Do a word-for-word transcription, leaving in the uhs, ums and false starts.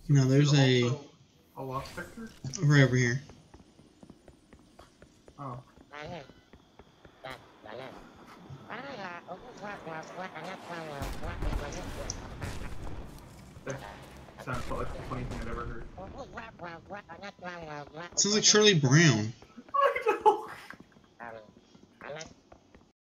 No, there's a... a lost sector? Right over here. Oh. That sounds like the funniest thing I've ever heard. Sounds like Charlie Brown.